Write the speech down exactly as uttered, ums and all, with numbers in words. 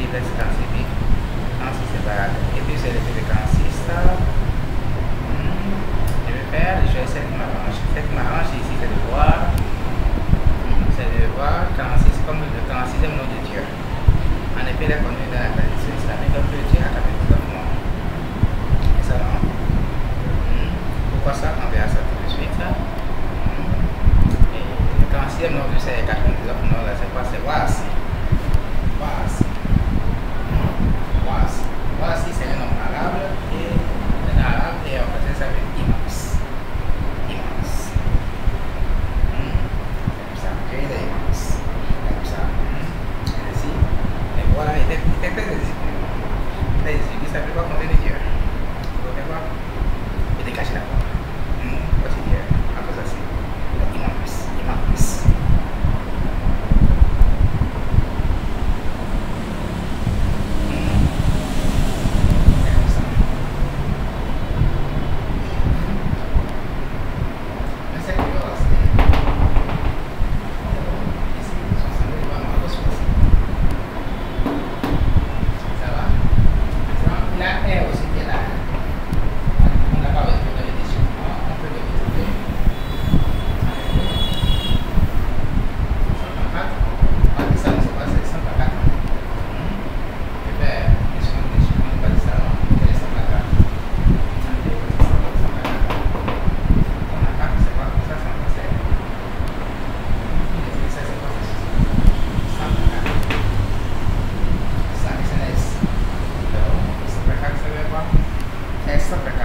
là, c'est quarante-six bits. quarante-six séparés. Et puis, c'est le fait de quarante-six. Hmm. Je vais faire, je vais essayer de m'arranger. Ce qui m'arrange ici, c'est de voir. C'est de voir quarante-six comme le quarante-sixième nom de Dieu. En effet, il est connu dans la tradition islamique comme le Dieu à quatre-vingt-dix-neuf noms. Et ça, non? Hmm. Pourquoi ça? On verra ça tout de suite. Hmm. Et le quarante-sixième nom de ces quatre-vingt-dix-neuf noms, c'est quoi? C'est Wasi. Wasi. Wasi. Wasi, c'est un nom arabe. Et un arabe, et en français, ça veut dire imams. Imams. Hmm. Comme ça. Et les imams. Comme ça. Hmm. Ici. Et voilà, il est très discipliné. Il est discipliné, ça veut pas compter les dieux. Vous pouvez voir? Il est caché là-bas. Hmm. Voici Dieu. Après ça, c'est imams. Imams. Essa